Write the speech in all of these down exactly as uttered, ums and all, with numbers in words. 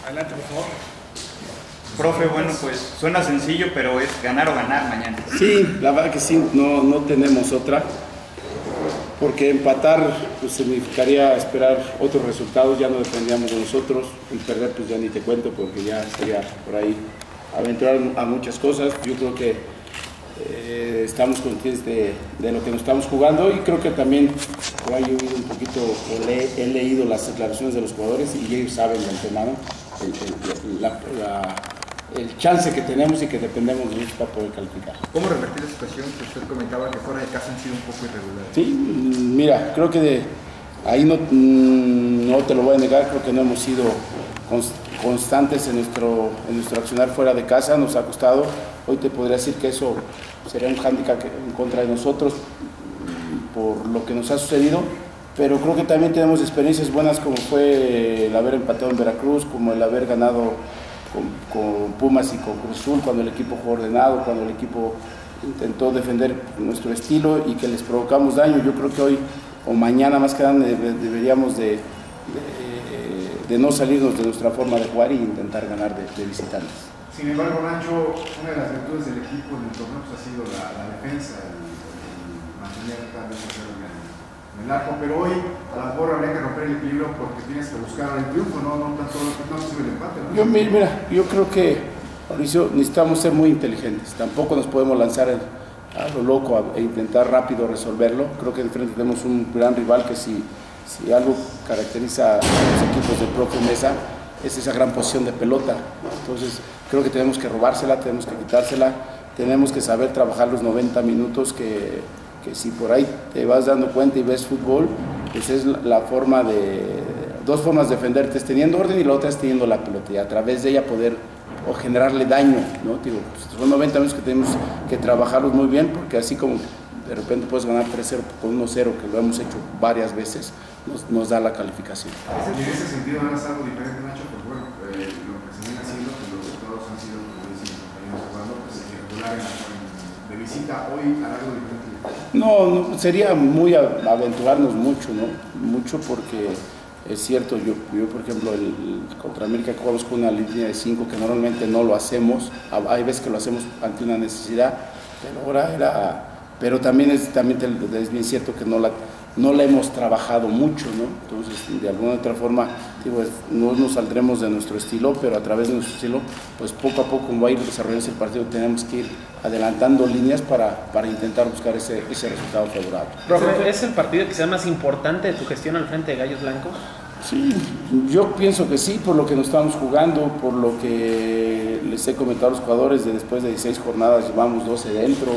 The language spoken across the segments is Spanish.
Adelante, por favor. Profe, bueno, pues suena sencillo, pero es ganar o ganar mañana. Sí, la verdad que sí, no, no tenemos otra, porque empatar pues, significaría esperar otros resultados, ya no dependíamos de nosotros, y perder pues ya ni te cuento, porque ya sería por ahí aventurar a muchas cosas. Yo creo que eh, estamos conscientes de, de lo que nos estamos jugando, y creo que también por ahí he oído un poquito, o le, he leído las declaraciones de los jugadores, y ellos saben de antemano el, el, la, la, el chance que tenemos y que dependemos de ellos para poder calificar. ¿Cómo revertir la situación que usted comentaba que fuera de casa han sido un poco irregulares? Sí, mira, creo que de, ahí no, no te lo voy a negar, creo que no hemos sido constantes en nuestro, en nuestro accionar fuera de casa, nos ha costado. Hoy te podría decir que eso sería un hándicap en contra de nosotros por lo que nos ha sucedido, pero creo que también tenemos experiencias buenas, como fue el haber empatado en Veracruz, como el haber ganado con, con Pumas y con Cruz Azul, cuando el equipo jugó ordenado, cuando el equipo intentó defender nuestro estilo y que les provocamos daño. Yo creo que hoy o mañana más que nada deberíamos de, de, de no salirnos de nuestra forma de jugar y intentar ganar de, de visitantes. Sin embargo, Nacho, una de las virtudes del equipo en el torneo pues, ha sido la, la defensa, el, el mantener tal vez en el arco, pero hoy a lo mejor habría que romper el equilibrio porque tienes que buscar el triunfo, no, no tanto no sirve el empate, ¿no? Yo, mira, yo creo que, Mauricio, necesitamos ser muy inteligentes, tampoco nos podemos lanzar el, a lo loco e intentar rápido resolverlo. Creo que de frente tenemos un gran rival que si, si algo caracteriza a los equipos del profe Mesa es esa gran posición de pelota. Entonces creo que tenemos que robársela, tenemos que quitársela, tenemos que saber trabajar los noventa minutos que, que si por ahí te vas dando cuenta y ves fútbol, pues es la forma de, dos formas de defenderte, es teniendo orden y la otra es teniendo la pelota y a través de ella poder o generarle daño, ¿no? Digo, pues son noventa minutos que tenemos que trabajarlos muy bien, porque así como de repente puedes ganar tres cero con uno cero, que lo hemos hecho varias veces, nos, nos da la calificación. Y en ese sentido ahora es algo diferente, Nacho, porque bueno, eh, lo que se viene haciendo, que los resultados han sido, como dicen los compañeros jugando, pues irregular de visita, hoy hará algo diferente. No, no, sería muy aventurarnos mucho, ¿no? Mucho porque es cierto, yo, yo por ejemplo, el, el contra América jugamos con una línea de cinco que normalmente no lo hacemos, hay veces que lo hacemos ante una necesidad, pero ahora era, pero también es, también te, es bien cierto que no la, no la hemos trabajado mucho, ¿no? Entonces, de alguna otra forma, digo, no nos saldremos de nuestro estilo, pero a través de nuestro estilo, pues poco a poco, como va a ir desarrollándose el partido, tenemos que ir adelantando líneas para, para intentar buscar ese, ese resultado favorable. Profe, ¿es el partido que sea más importante de tu gestión al frente de Gallos Blancos? Sí, yo pienso que sí, por lo que nos estamos jugando, por lo que les he comentado a los jugadores, de después de dieciséis jornadas llevamos doce dentro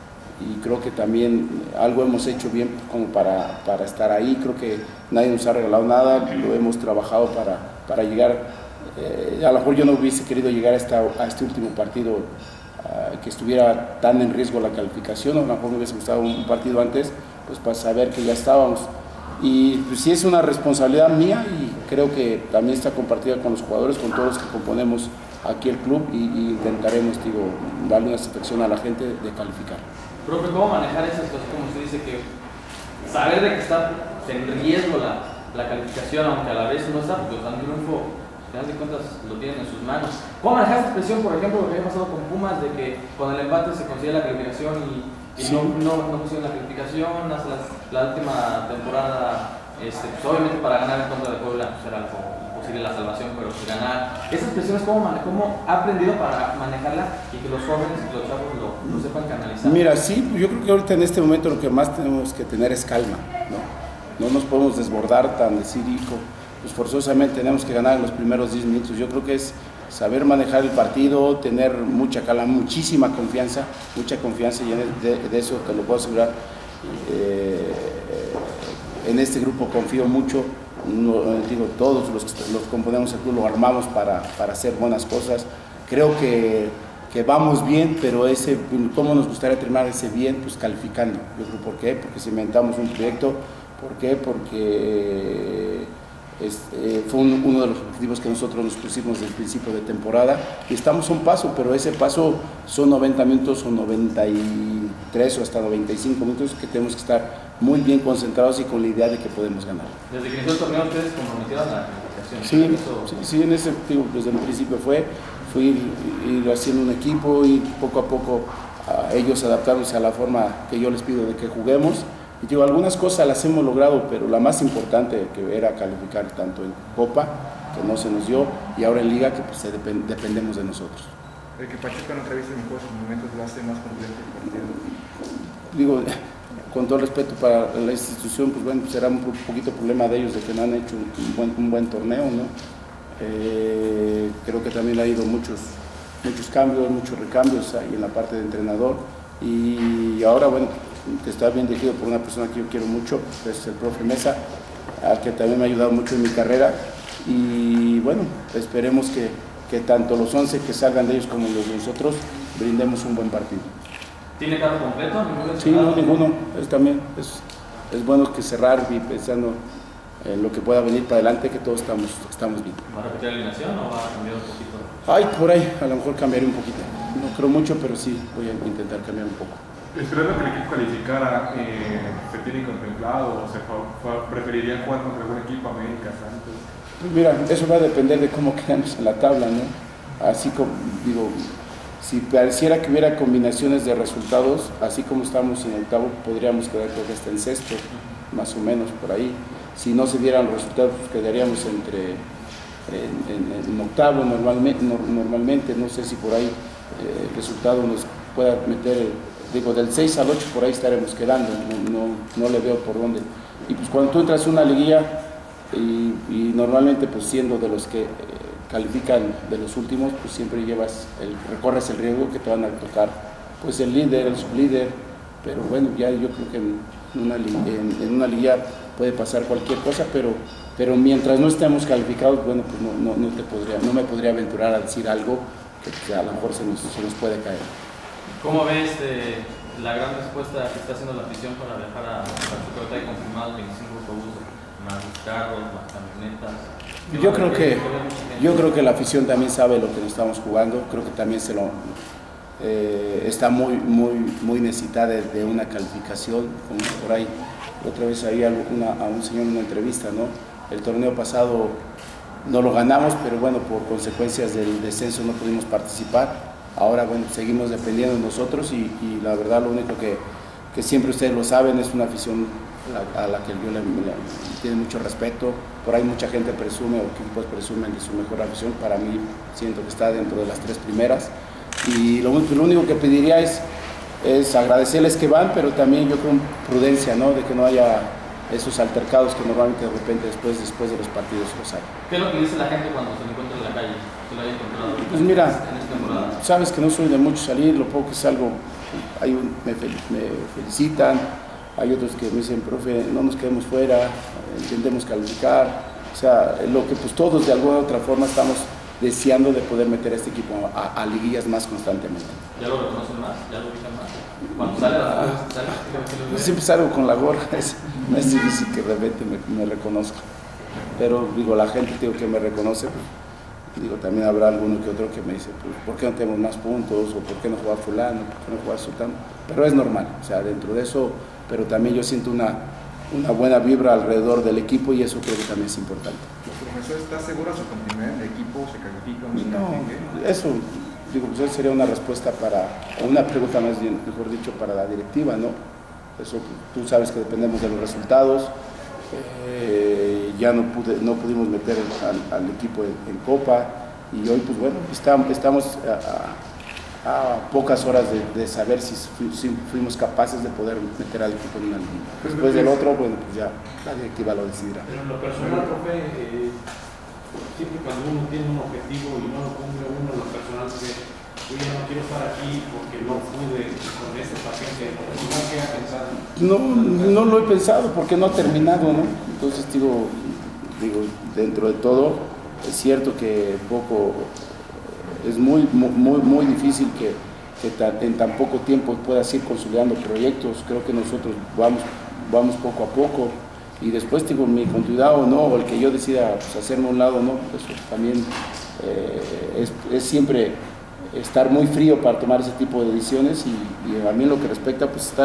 y creo que también algo hemos hecho bien como para, para estar ahí. Creo que nadie nos ha regalado nada, lo hemos trabajado para, para llegar, eh, a lo mejor yo no hubiese querido llegar a, esta, a este último partido uh, que estuviera tan en riesgo la calificación, a lo mejor me hubiese gustado un partido antes, pues para saber que ya estábamos. Y pues sí es una responsabilidad mía y creo que también está compartida con los jugadores, con todos los que componemos aquí el club y, y intentaremos, digo, darle una satisfacción a la gente de, de calificar. Profe, ¿cómo manejar esa situación? Como usted dice, que saber de que está en riesgo la, la calificación, aunque a la vez no está, porque el triunfo, al final de cuentas, lo tienen en sus manos. ¿Cómo manejar esa expresión, por ejemplo, lo que había pasado con Pumas, de que con el empate se consigue la calificación y y sí. no, no, no pusieron la calificación hasta la, la última temporada, este, pues obviamente para ganar en contra de Puebla pues era algo imposible la salvación, pero pues ganar esas presiones, ¿cómo, cómo ha aprendido para manejarla y que los jóvenes y los chavos lo, lo sepan canalizar? Mira, sí, yo creo que ahorita en este momento lo que más tenemos que tener es calma, ¿no? No nos podemos desbordar tan decir, hijo, pues forzosamente tenemos que ganar en los primeros diez minutos. Yo creo que es saber manejar el partido, tener mucha calma, muchísima confianza, mucha confianza y de, de eso te lo puedo asegurar. Eh, en este grupo confío mucho, no, digo, todos los que los componemos el club lo armamos para, para hacer buenas cosas. Creo que, que vamos bien, pero ese, ¿cómo nos gustaría terminar ese bien? Pues calificando. Yo creo, ¿por qué? Porque si inventamos un proyecto, ¿por qué? Porque Este, fue un, uno de los objetivos que nosotros nos pusimos desde el principio de temporada y estamos a un paso, pero ese paso son noventa minutos o noventa y tres o hasta noventa y cinco minutos que tenemos que estar muy bien concentrados y con la idea de que podemos ganar. Desde que inició el torneo, ¿ustedes comprometieron la calificación? afición. Sí, Eso- sí, sí, en ese digo, desde el principio fue, fue ir, ir haciendo un equipo y poco a poco a ellos adaptándose a la forma que yo les pido de que juguemos. Y digo, algunas cosas las hemos logrado, pero la más importante que era calificar tanto en Copa, que no se nos dio, y ahora en Liga, que pues, se depend- dependemos de nosotros. El que Pachuca no atraviese mejores momentos lo hace más completo el partido. Digo, con todo respeto para la institución, pues bueno, será un poquito problema de ellos de que no han hecho un buen, un buen torneo, ¿no? Eh, creo que también ha habido muchos, muchos cambios, muchos recambios ahí en la parte de entrenador, y ahora, bueno, que está bien dirigido por una persona que yo quiero mucho, que es el profe Mesa, al que también me ha ayudado mucho en mi carrera, y bueno, esperemos que, que tanto los once que salgan de ellos como los de nosotros brindemos un buen partido. ¿Tiene carro completo? ¿Ningún Sí, no, lesionado? ninguno. Es también es, es bueno que cerrar y pensando en lo que pueda venir para adelante, que todos estamos, estamos bien. ¿Va a repetir la alineación o va a cambiar un poquito? Ay, por ahí, a lo mejor cambiaré un poquito. No creo mucho, pero sí voy a intentar cambiar un poco. Esperando que el equipo calificara, eh, ¿se tiene contemplado o se fa- fa- preferirían jugar contra algún equipo, América, Santos? Pues mira, eso va a depender de cómo quedamos en la tabla, ¿no? Así como, digo, si pareciera que hubiera combinaciones de resultados, así como estamos en octavo, podríamos quedar creo que hasta en sexto, más o menos por ahí. Si no se dieran los resultados, pues quedaríamos entre en, en- en octavo normalmente, no, normalmente, no sé si por ahí eh, el resultado nos pueda meter, eh, digo, del seis al ocho por ahí estaremos quedando, no, no, no le veo por dónde. Y pues cuando tú entras a una liguilla y, y normalmente pues siendo de los que eh, califican de los últimos, pues siempre llevas, el, recorres el riesgo que te van a tocar pues el líder, el sublíder, pero bueno, ya yo creo que en una, li- en, en una liga puede pasar cualquier cosa, pero, pero mientras no estemos calificados, bueno, pues no, no, no, te podría, no me podría aventurar a decir algo que, que a lo mejor se nos, se nos puede caer. ¿Cómo ves eh, la gran respuesta que está haciendo la afición para viajar a Pachuca? Ahorita hay confirmados veinticinco autobuses, más los carros, más camionetas. Yo creo que yo creo que la afición también sabe lo que nos estamos jugando, creo que también se lo eh, está muy muy muy necesitada de, de una calificación, como por ahí otra vez había una, a un señor en una entrevista, ¿no? El torneo pasado no lo ganamos, pero bueno, por consecuencias del descenso no pudimos participar. Ahora bueno, seguimos dependiendo de nosotros y, y la verdad lo único que, que siempre ustedes lo saben es una afición a la, a la que yo le, le tiene mucho respeto. Por ahí mucha gente presume o equipos presumen de su mejor afición. Para mí siento que está dentro de las tres primeras y lo, lo único que pediría es, es agradecerles que van, pero también yo creo prudencia, ¿no? De que no haya esos altercados que normalmente de repente después, después de los partidos los hay. ¿Qué es lo que dice la gente cuando se lo encuentra en la calle? ¿Se lo haya encontrado Pues mira, en esta temporada? sabes que no soy de mucho salir, lo poco que salgo, hay un- me, fel- me felicitan, hay otros que me dicen, profe, no nos quedemos fuera, intentemos calificar, o sea, lo que pues todos de alguna u otra forma estamos deseando de poder meter a este equipo a, a liguillas más constantemente. ¿Ya lo reconocen más? ¿Ya lo ubican más? Cuando sale a las cosas, sale, que lo Yo vean. siempre salgo con la gorra, es, no es difícil que de repente me, me reconozca, pero digo, la gente digo, que me reconoce, pues, digo, también habrá alguno que otro que me dice, pues, ¿por qué no tenemos más puntos? ¿O por qué no juega fulano? ¿Por qué no juega sultano? Pero es normal, o sea, dentro de eso, pero también yo siento una, una buena vibra alrededor del equipo y eso creo que también es importante. ¿Profesor está seguro de su continuidad en el equipo? ¿Se califica o no se No, califica? eso, digo, pues eso sería una respuesta para, o una pregunta más bien, mejor dicho, para la directiva, ¿no? Eso, tú sabes que dependemos de los resultados, eh, ya no, pude, no pudimos meter al, al equipo en, en Copa y hoy, pues bueno, estamos, estamos a, a, a pocas horas de, de saber si, fu- si fuimos capaces de poder meter al equipo en una liga. Después del otro, bueno, pues ya la directiva lo decidirá. Pero en lo personal, profe, eh, siempre cuando uno tiene un objetivo y no lo cumple uno, en lo personal dice, yo ya no quiero estar aquí porque no pude con este paciente, ¿no qué ha pensado? No, no lo he pensado porque no ha terminado, ¿no? Entonces digo, digo, dentro de todo, es cierto que poco, es muy, muy, muy difícil que, que ta- en tan poco tiempo puedas ir consolidando proyectos. Creo que nosotros vamos, vamos poco a poco y después digo, mi continuidad o no, o el que yo decida pues, hacerme a un lado, no, eso también eh, es, es siempre estar muy frío para tomar ese tipo de decisiones y, y a mí en lo que respecta pues estar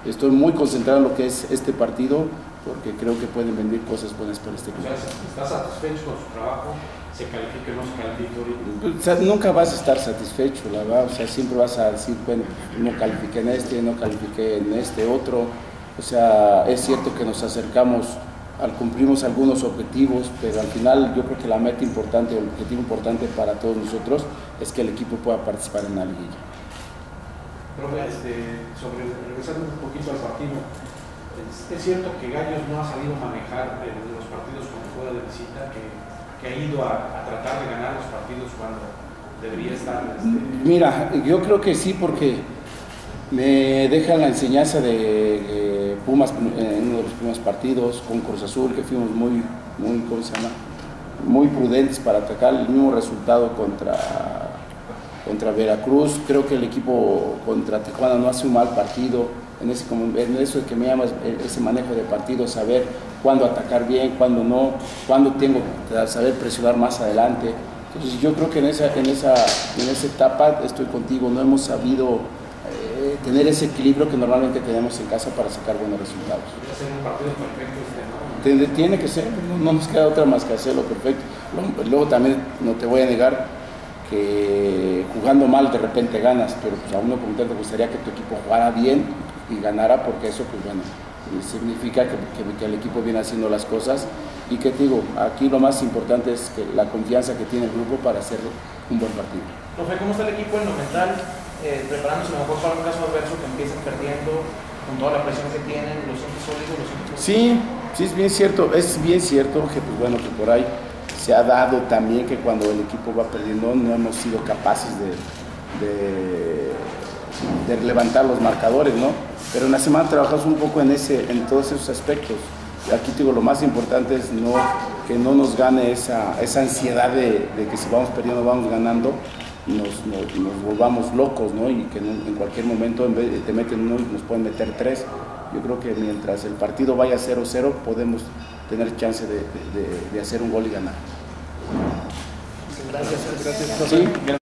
estoy muy concentrado en lo que es este partido, porque creo que pueden venir cosas buenas para este club. O sea, ¿estás satisfecho con su trabajo? ¿Se califica o no se califica ahorita? O sea, nunca vas a estar satisfecho, la verdad. O sea, siempre vas a decir, bueno, no califiqué en este, no califiqué en este otro. O sea, es cierto que nos acercamos, al cumplimos algunos objetivos, pero al final yo creo que la meta importante, el objetivo importante para todos nosotros es que el equipo pueda participar en la liguilla. Profe, este, sobre, regresando un poquito al partido, es, es cierto que Gallos no ha sabido manejar eh, los partidos cuando juega de visita, que, que ha ido a, a tratar de ganar los partidos cuando debería estar. Este... Mira, yo creo que sí, porque me deja la enseñanza de eh, Pumas en uno de los primeros partidos con Cruz Azul, que fuimos muy, muy, ¿cómo se llama? Muy prudentes para atacar el mismo resultado contra, contra Veracruz. Creo que el equipo contra Tijuana no hace un mal partido, en, ese, en eso de que me llamas, ese manejo de partido, saber cuándo atacar bien, cuándo no, cuándo tengo que saber presionar más adelante. Entonces yo creo que en esa, en esa, en esa etapa estoy contigo, no hemos sabido eh, tener ese equilibrio que normalmente tenemos en casa para sacar buenos resultados. Debería ser un partido perfecto este, ¿no? Tiene, tiene que ser, no, no nos queda otra más que hacerlo perfecto. Luego, luego también no te voy a negar que jugando mal de repente ganas, pero pues a uno como tal te gustaría que tu equipo jugara bien y ganara, porque eso pues bueno, significa que, que, que el equipo viene haciendo las cosas. Y que te digo, aquí lo más importante es que la confianza que tiene el grupo para hacer un buen partido. Profe, ¿cómo está el equipo en lo mental? Eh, preparándose a lo mejor para un caso adverso que empiezan perdiendo con toda la presión que tienen, los sientes sólidos, los sientes... Sí, sí es bien cierto, es bien cierto que pues bueno, que por ahí se ha dado también que cuando el equipo va perdiendo no hemos sido capaces de, de, de levantar los marcadores, ¿no? Pero en la semana trabajamos un poco en, ese, en todos esos aspectos. Aquí te digo, lo más importante es no, que no nos gane esa, esa ansiedad de, de que si vamos perdiendo, vamos ganando, nos, nos, nos volvamos locos, ¿no? Y que en, en cualquier momento en vez de te meten uno y nos pueden meter tres. Yo creo que mientras el partido vaya cero cero podemos tener chance de, de, de hacer un gol y ganar. Gracias, gracias. ¿Sí?